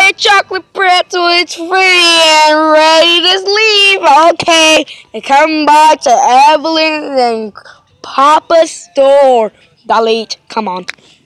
my chocolate pretzel is free and ready to leave. Okay, and come back to Evelyn and Papa's store. Delete. Come on.